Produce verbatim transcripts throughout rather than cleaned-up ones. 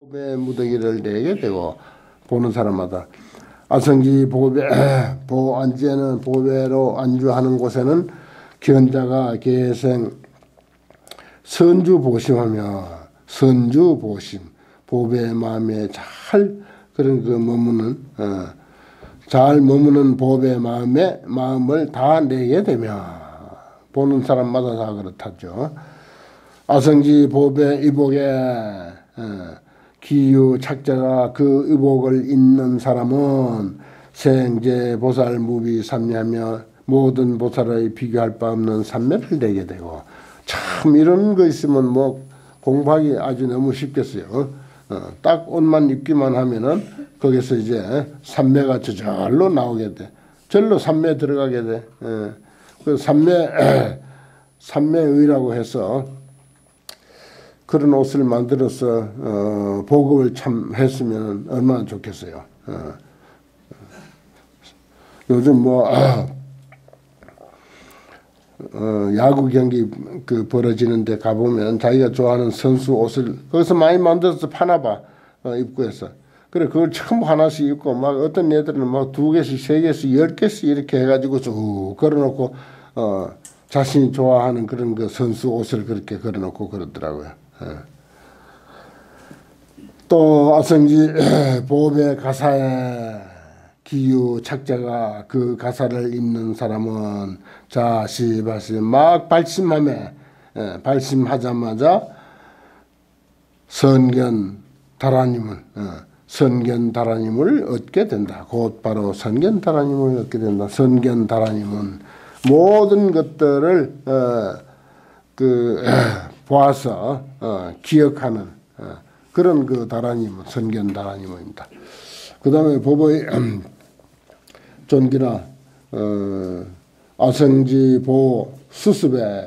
보배 무더기를 내게 되고 보는 사람마다 아성지 보배 보 안지에는 보배로 안주하는 곳에는 견자가 계생 선주 보심하며 선주 보심 보배의 마음에 잘 그런 그 머무는 어, 잘 머무는 보배의 마음에 마음을 다 내게 되며 보는 사람마다 다 그렇다죠. 아성지 보배 이복에 어, 기유 착자가 그 의복을 입는 사람은 생제 보살 무비 삼매하며 모든 보살의 비교할 바 없는 삼매를 내게 되고 참 이런 거 있으면 뭐 공부하기 아주 너무 쉽겠어요. 어, 딱 옷만 입기만 하면은 거기서 이제 삼매가 저절로 나오게 돼. 절로 삼매 들어가게 돼. 예. 그 삼매 삼매의라고 해서 그런 옷을 만들어서 어, 보급을 참 했으면 얼마나 좋겠어요. 어. 요즘 뭐 어, 어, 야구 경기 그 벌어지는데 가보면 자기가 좋아하는 선수 옷을 거기서 많이 만들어서 파나봐. 어, 입구에서. 그래 그걸 처음 하나씩 입고 막 어떤 애들은 막 두 개씩 세 개씩 열 개씩 이렇게 해가지고 쭉 걸어놓고 어, 자신이 좋아하는 그런 그 선수 옷을 그렇게 걸어놓고 그러더라고요. 또 아성지 보배 가사에 기유 착자가 그 가사를 읽는 사람은 자시바시 막 발심하며 발심하자마자 선견 다라님을 선견 다라님을 얻게 된다. 곧 바로 선견 다라님을 얻게 된다. 선견 다라님은 모든 것들을 어, 그 보아서 어, 기억하는 어, 그런 그 다라님, 선견 다라님입니다. 그 다음에 보보의 존기나 어, 아성지 보 수습에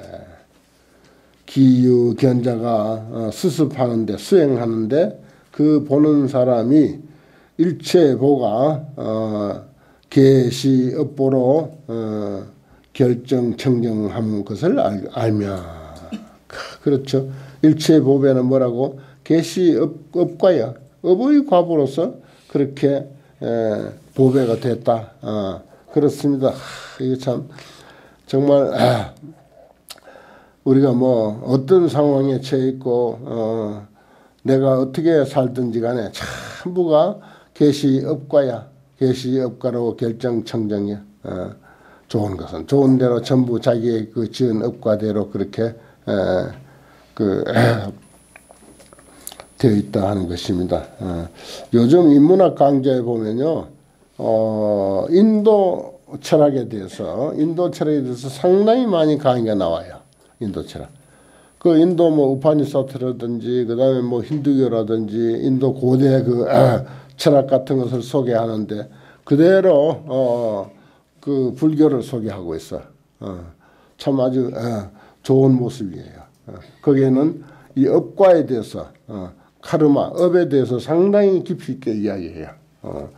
기유 견자가 어, 수습하는데 수행하는데 그 보는 사람이 일체 보가 어, 계시 업보로 어, 결정 청정한 것을 알, 알며 그렇죠. 일체 보배는 뭐라고? 계시 업, 업과야. 업의 과보로서 그렇게 에, 보배가 됐다. 어, 그렇습니다. 하, 이거 참 정말 아, 우리가 뭐 어떤 상황에 처해 있고 어, 내가 어떻게 살든지 간에 전부가 계시 업과야. 계시 업과로 결정 청정이야. 어, 좋은 것은 좋은 대로 전부 자기의 그 지은 업과대로 그렇게 에, 그 에, 되어 있다 하는 것입니다. 어, 요즘 인문학 강좌에 보면요, 어, 인도 철학에 대해서 인도 철학에 대해서 상당히 많이 강의가 나와요. 인도 철학. 그 인도 뭐 우파니사트라든지 그 다음에 뭐 힌두교라든지 인도 고대 그 에, 철학 같은 것을 소개하는데 그대로 어, 그 불교를 소개하고 있어. 어, 참 아주 어, 좋은 모습이에요. 어, 거기에는 이 업과에 대해서 어, 카르마, 업에 대해서 상당히 깊이 있게 이야기해요. 어,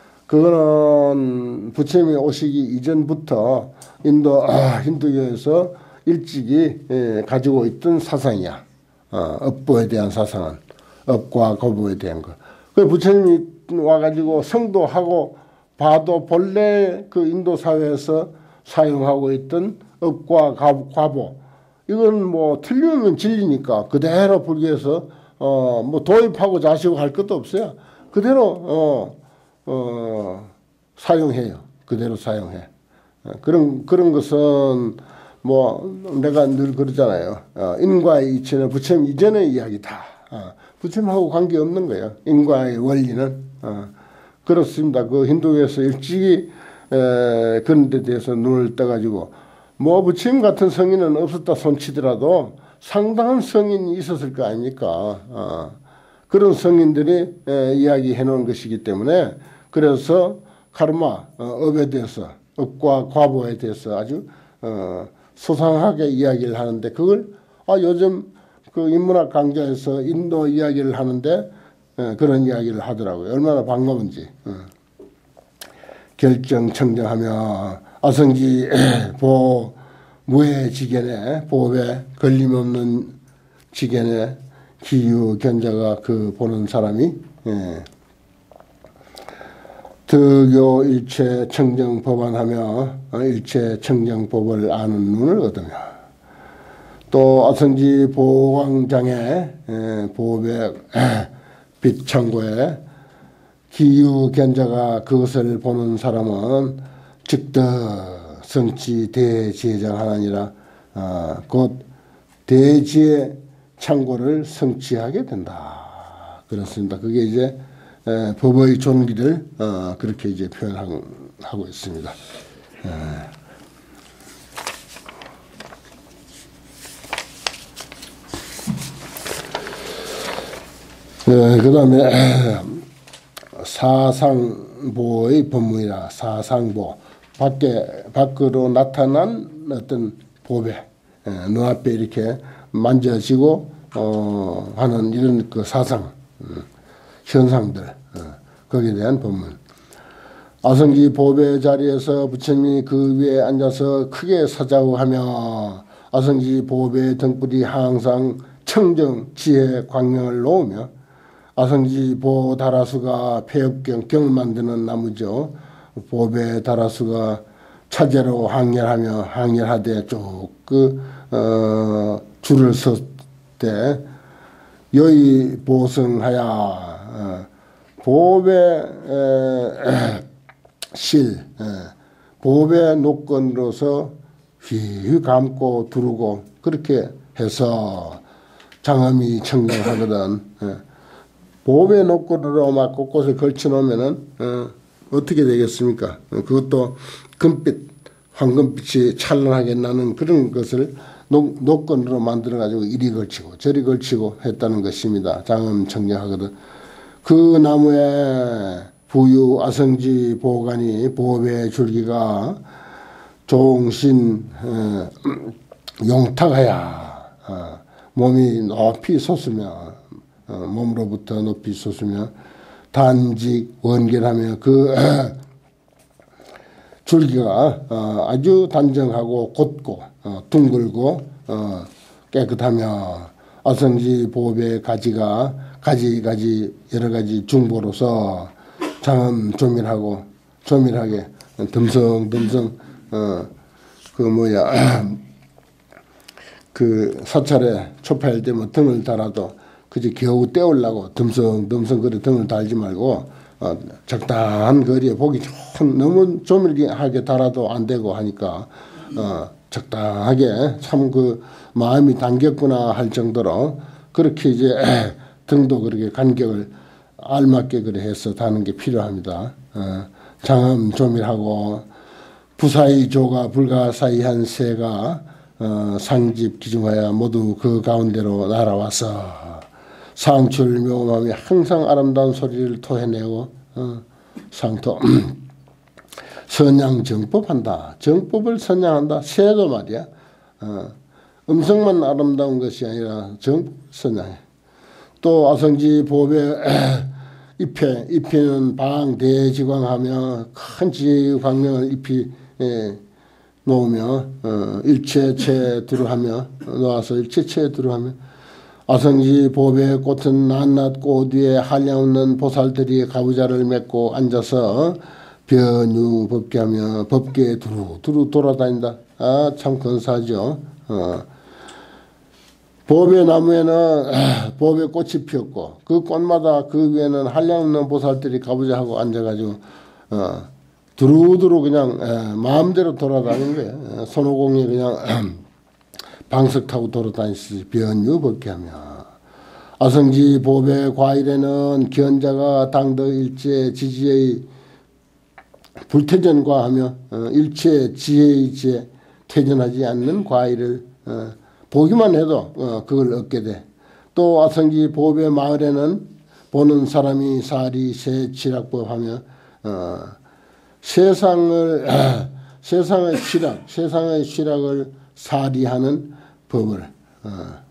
그거는 부처님이 오시기 이전부터 인도 아, 힌두교에서 일찍이 예, 가지고 있던 사상이야. 어, 업보에 대한 사상은 업과 거부에 대한 거. 그 부처님이 와가지고 성도하고 봐도 본래 그 인도 사회에서 사용하고 있던 업과 과보 이건 뭐 틀리면 진리니까 그대로 불교에서 어 뭐 도입하고 자시고 할 것도 없어요. 그대로 어 어 사용해요. 그대로 사용해. 어, 그런 그런 것은 뭐 내가 늘 그러잖아요. 어, 인과의 이치는 부처님 이전의 이야기다. 어, 부처님하고 관계 없는 거예요. 인과의 원리는 어, 그렇습니다. 그 힌두교에서 일찍이 에, 그런 데 대해서 눈을 떠가지고 뭐 부처님 같은 성인은 없었다 손치더라도 상당한 성인이 있었을 거 아닙니까? 어, 그런 성인들이 에, 이야기해 놓은 것이기 때문에 그래서 카르마, 어, 업에 대해서 업과 과보에 대해서 아주 어, 소상하게 이야기를 하는데 그걸 아, 요즘 그 인문학 강좌에서 인도 이야기를 하는데 에, 그런 이야기를 하더라고요. 얼마나 반가운지. 어. 결정 청정하며 아성지 보 무해 지견에 보배 걸림없는 지견에 기유 견자가 그 보는 사람이 예. 덕요 일체 청정 법안하며 일체 청정 법을 아는 눈을 얻으며 또 어성지 보광장에 보백 빛 창고에 기유 견자가 그것을 보는 사람은 즉더 성취 대지혜장하나니라. 아, 곧 대지의 창고를 성취하게 된다. 그렇습니다. 그게 이제 에, 법의 존귀를 어, 그렇게 이제 표현하고 있습니다. 에. 네, 그 다음에 사상보의 법문이라. 사상보, 밖에 밖으로 나타난 어떤 보배, 눈앞에 이렇게 만져지고 어, 하는 이런 그 사상, 음, 현상들, 어, 거기에 대한 법문. 아성지 보배 자리에서 부처님이 그 위에 앉아서 크게 사자우하며 아성지 보배 등불이 항상 청정 지혜 광명을 놓으며 아성지 보다라수가 폐업경 경을 만드는 나무죠. 보배 다라수가 차제로 항렬하며 항렬하되 쭉 그 어, 줄을 섰대 여의 보성하야 어, 보배 에, 실 에, 보배 노건으로서 휘휘 감고 두르고 그렇게 해서 장엄이 청정하거든. 에. 보배 노건으로 막 곳곳에 걸쳐 놓으면은 어, 어떻게 되겠습니까? 어, 그것도 금빛, 황금빛이 찬란하게 나는 그런 것을 노, 노건으로 만들어 가지고 이리 걸치고 저리 걸치고 했다는 것입니다. 장엄 청정하거든. 그 나무에 부유 아성지 보관이 보배 줄기가 종신 어, 용탁하야 어, 몸이 높이 솟으며 어, 몸으로부터 높이 솟으며 단직 원결하며 그 줄기가 어, 아주 단정하고 곧고 어, 둥글고 어, 깨끗하며 아성지 보배 가지가 가지가지 여러 가지 중보로서 장엄 조밀하고 조밀하게 듬성듬성 어, 그 뭐야 그 사찰에 초파일 때면 등을 달아도 그저 겨우 떼우려고 듬성듬성 그래 등을 달지 말고 어, 적당한 거리에 보기 좋은 너무 조밀하게 달아도 안 되고 하니까 어, 적당하게 참 그 마음이 당겼구나 할 정도로 그렇게 이제 등도 그렇게 간격을 알맞게 그래 해서 다는 게 필요합니다. 어, 장엄 조밀하고 부사의 조가 불가사의한 새가 어, 상집 기중하여 모두 그 가운데로 날아와서 상출 묘함이 항상 아름다운 소리를 토해내고 어, 상토 선양 정법한다. 정법을 선양한다. 새도 말이야. 어, 음성만 아름다운 것이 아니라 정법 선양해. 또 아성지 보배 잎에 잎에는 방 대지광하며 큰 지혜의 광명을 잎이 예, 놓으며 어, 일체체 두루하며 놓아서 일체체 두루하며 아성지 보배 꽃은 낱낱 꽃 위에 한량없는 보살들이 가부좌를 맺고 앉아서 변유 법계하며 법계에 두루 두루 돌아다닌다. 아, 참 근사하죠. 어. 보배 나무에는 보배 꽃이 피었고 그 꽃마다 그 위에는 한량없는 보살들이 가부좌하고 앉아가지고 어, 두루두루 그냥 에, 마음대로 돌아다니는 거예요. 손오공이 그냥 방석 타고 돌아다니듯이 변유 법계하며 아성지 보배 과일에는 견자가 당도 일체 지지의 불태전과 하며 어, 일체 지혜의 지혜 퇴전하지 않는 과일을 어, 보기만 해도 어, 그걸 얻게 돼. 또 아성지 보배 마을에는 보는 사람이 사리 세치락법 하며 어, 세상을 세상의 취락 세상의 취락을 사리하는 법을 어,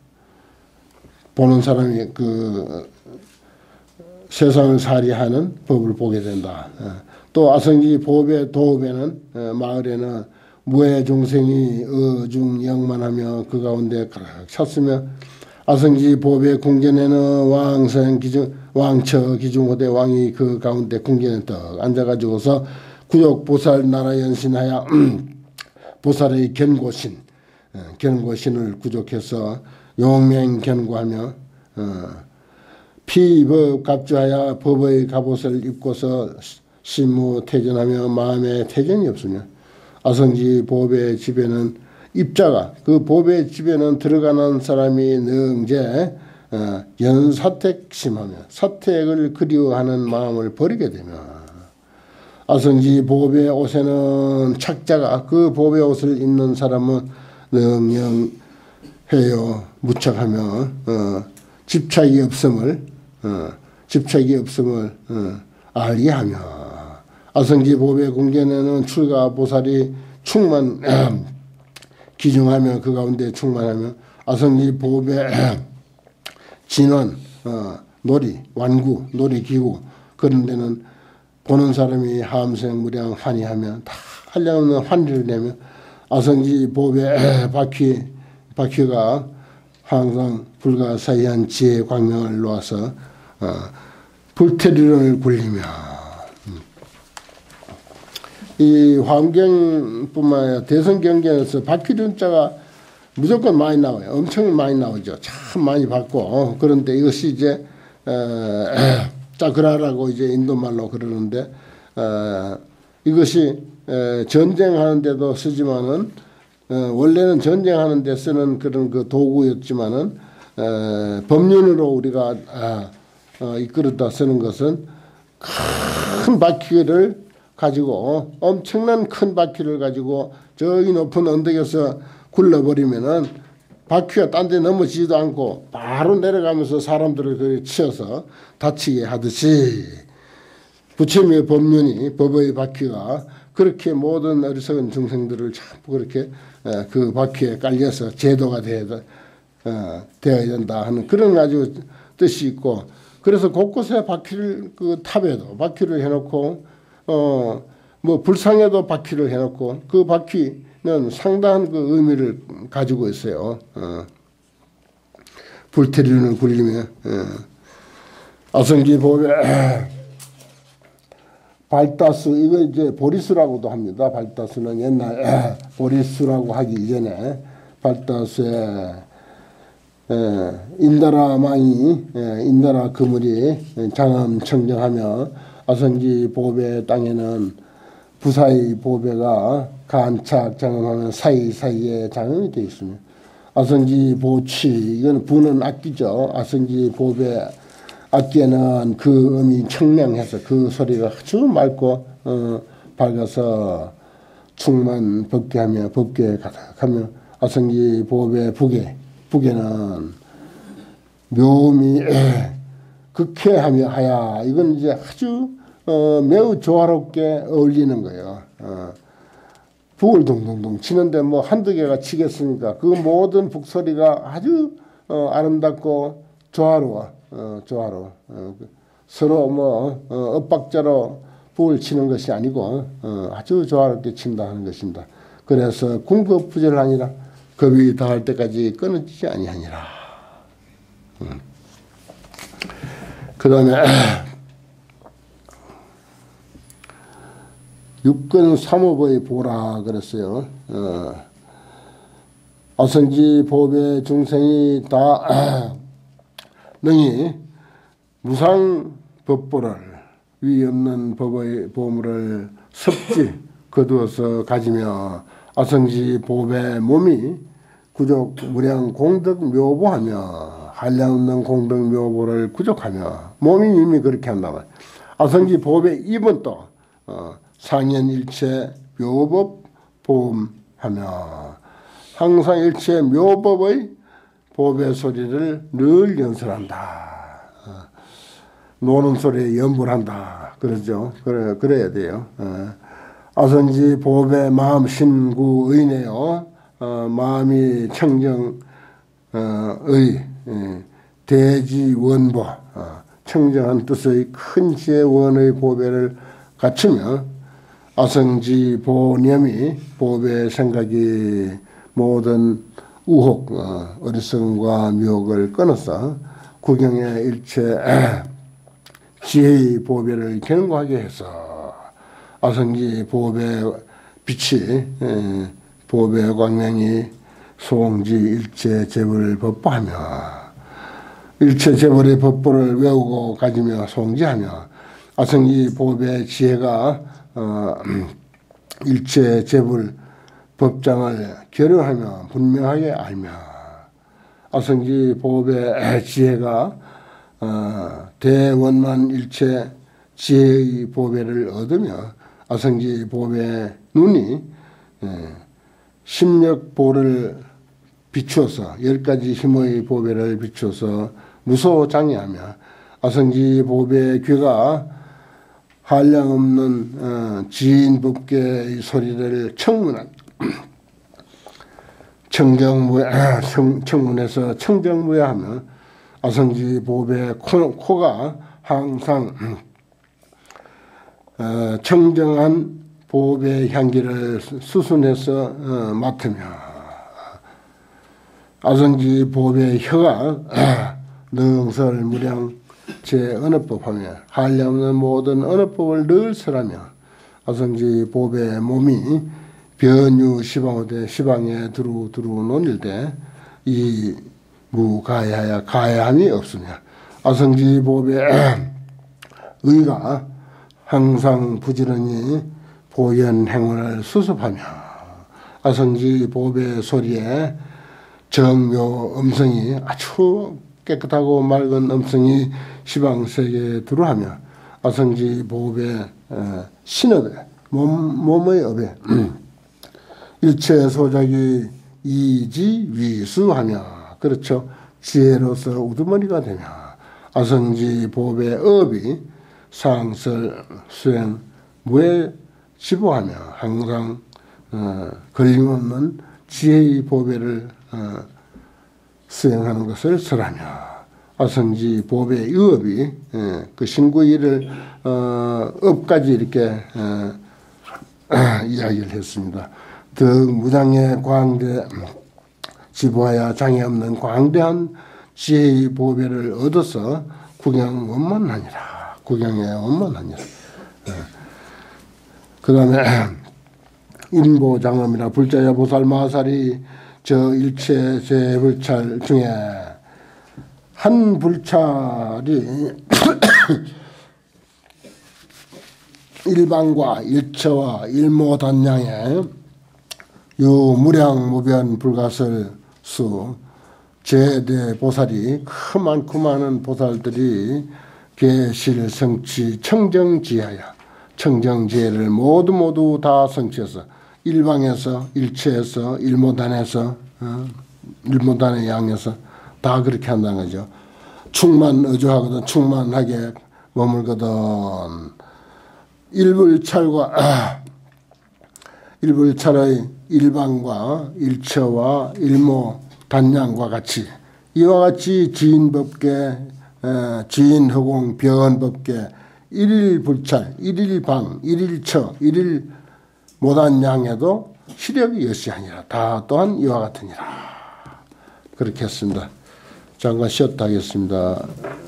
보는 사람이 그 세상을 사리하는 법을 보게 된다. 어, 또 아성지 보배 도읍에는 어, 마을에는 무해 중생이 어중영만하며 그 가운데 가득 찼으며 아성지 보배 궁전에는 왕성 기중 왕처 기중호대 왕이 그 가운데 궁전에 떡 앉아가지고서 구욕보살 나라 연신하여 보살의 견고신 견고신을 구족해서 용맹 견고하며 어, 피법 갑주하여 법의 갑옷을 입고서 심무태전하며 마음에 태전이 없으며 아성지 보배 집에는 입자가 그 보배 집에는 들어가는 사람이 능제 어, 연사택심하며 사택을 그리워하는 마음을 버리게 되며 아성지 보배 옷에는 착자가 그 보배 옷을 입는 사람은 능영해요 무척하며 어, 집착이 없음을 어, 집착이 없음을 어, 알게 하며 아성지 보배 궁전에는 출가 보살이 충만 기중하며 그 가운데 충만하며 아성지 보배 진원 어, 놀이 완구 놀이기구 그런 데는 보는 사람이 함생무량 환희하며 다 한량없는 환희를 내며 아성지 보배 바퀴 바퀴가 항상 불가사의한 지혜의 광명을 놓아서 어, 불태리를 굴리며 이 환경뿐만 아니라 대성경전에서 바퀴run자가 무조건 많이 나와요. 엄청 많이 나오죠. 참 많이 받고 그런데 이것이 이제 어, 짜그라라고 이제 인도말로 그러는데 어, 이것이 에, 전쟁하는 데도 쓰지만은 어, 원래는 전쟁하는 데 쓰는 그런 그 도구였지만은 에, 법륜으로 우리가 아, 어, 이끌었다 쓰는 것은 큰 바퀴를 가지고 엄청난 큰 바퀴를 가지고 저기 높은 언덕에서 굴러버리면은 바퀴가 딴 데 넘어지지도 않고 바로 내려가면서 사람들을 그렇게 치어서 다치게 하듯이 부처님의 법륜이 법의 바퀴가 그렇게 모든 어리석은 중생들을 전부 그렇게 그 바퀴에 깔려서 제도가 되어야, 되어야 된다 하는 그런 아주 뜻이 있고 그래서 곳곳에 바퀴를 그 탑에도 바퀴를 해놓고 어 뭐 불상에도 바퀴를 해놓고 그 바퀴는 상당한 그 의미를 가지고 있어요. 어. 불태리를 굴리며 어. 아성지 보배 발다수 이거 이제 보리수라고도 합니다. 발다수는 옛날 보리수라고 하기 이전에 발다수에 인다라 망이 인다라 그물이 장엄청정하며 아성지 보배 땅에는 부사의 보배가 간착 장엄하면 사이사이에 장엄이 되어 있으며 아성지 보취 이건 부는 악기죠. 아성지 보배 악기에는 그 음이 청명해서 그 소리가 아주 맑고 어, 밝아서 충만 법계하며 법계에 가득하며 아성지 보배 북에 북에는 묘미 극회하며 하야 이건 이제 아주 어, 매우 조화롭게 어울리는 거예요. 어, 북을 동동동 치는데 뭐 한두 개가 치겠습니까? 그 모든 북소리가 아주 어, 아름답고 조화로워. 어, 조화로워. 어, 서로 뭐 어, 엇박자로 북을 치는 것이 아니고 어, 아주 조화롭게 친다 하는 것입니다. 그래서 궁급부절하니라 겁이 다할 때까지 끊어지지 아니하니라. 음. 그 다음에 육근 삼업의 보라 그랬어요. 어. 아성지 보배 중생이 다 능히 무상 법보를 위 없는 법의 보물을 섭지 거두어서 가지며 아성지 보배 몸이 구족 무량 공덕 묘보하며 한량없는 공덕 묘보를 구족하며 몸이 이미 그렇게 한다면 아성지 보배 입은 또 어, 상현일체 묘법 보험하며 항상 일체 묘법의 보배 소리를 늘 연설한다. 어, 노는 소리에 연불한다. 그러죠. 그래, 그래야 돼요. 어, 아성지 보배 마음 신구의네요. 어, 마음이 청정의 예, 대지원보 어, 청정한 뜻의 큰 지혜원의 보배를 갖추며 아성지 보념이 보배 생각이 모든 우혹 어, 어리석음과 미혹을 끊어서 구경의 일체 지혜의 보배를 견고하게 해서 아성지 보배 빛이 보배 광명이 소홍지 일체 재벌 법보하며 일체 재벌의 법보를 외우고 가지며 소홍지하며 아성지 보배 지혜가 어, 일체 재벌 법장을 결여하며 분명하게 알며 아성지 보배 지혜가 어, 대원만 일체 지혜의 보배를 얻으며 아성지 보배 눈이 예, 심력보를 비추어서 열 가지 힘의 보배를 비추어서 무소장애하며 아성지 보배 귀가 한량없는 어, 지인법계의 소리를 청문한 청정무에 청, 청문에서 청정무에하며 아성지 보배 코, 코가 항상 어, 청정한 보배 향기를 수순해서 어, 맡으며 아성지 보배 혀가 능설 무량 제 언어법하며 한량없는 모든 언어법을 늘 설하며 아성지 보배 몸이 변유 시방어대 시방에 두루 두루 논일대 이 무가야야 가야함이 없으며 아성지 보배 의가 항상 부지런히 보현 행원을 수습하며 아성지 보배 소리에 정묘 음성이 아주 깨끗하고 맑은 음성이 시방세계에 두루하며 아성지 보배 신업에 몸, 몸의 업에 일체 소작이 이지 위수하며 그렇죠. 지혜로서 우두머리가 되며 아성지 보배 업이 상설 수행 무에 지보하며 항상 어, 걸림없는 지혜의 보배를 어, 수행하는 것을 설하며 아성지 보배의 업이 예, 그 신구일을 어, 업까지 이렇게 어, 이야기를 했습니다. 더 무장의 광대 지보하여 장애 없는 광대한 지혜의 보배를 얻어서 구경 원만하니라. 구경에 원만하니라. 예. 그 다음에 인보장엄이라 불자야 보살 마살이 저 일체 제 불찰 중에 한 불찰이 일방과 일처와 일모단양에 요 무량무변 불가설수 제대 보살이 크많고 많은 보살들이 계실 성취 청정지하여 청정지혜를 모두 모두 다 성취해서 일방에서 일체에서 일모단에서 어, 일모단의 양에서 다 그렇게 한다는 거죠. 충만 의조하거든 충만하게 머물거든 일불찰과 아, 일불찰의 일방과 일처와 일모 단양과 같이 이와 같이 지인법계 지인허공 변법계 일일불찰 일일방 일일처 일일모단양에도 시력이 여시하니라. 다 또한 이와 같으니라. 그렇게 했습니다. 잠깐 쉬었다 하겠습니다.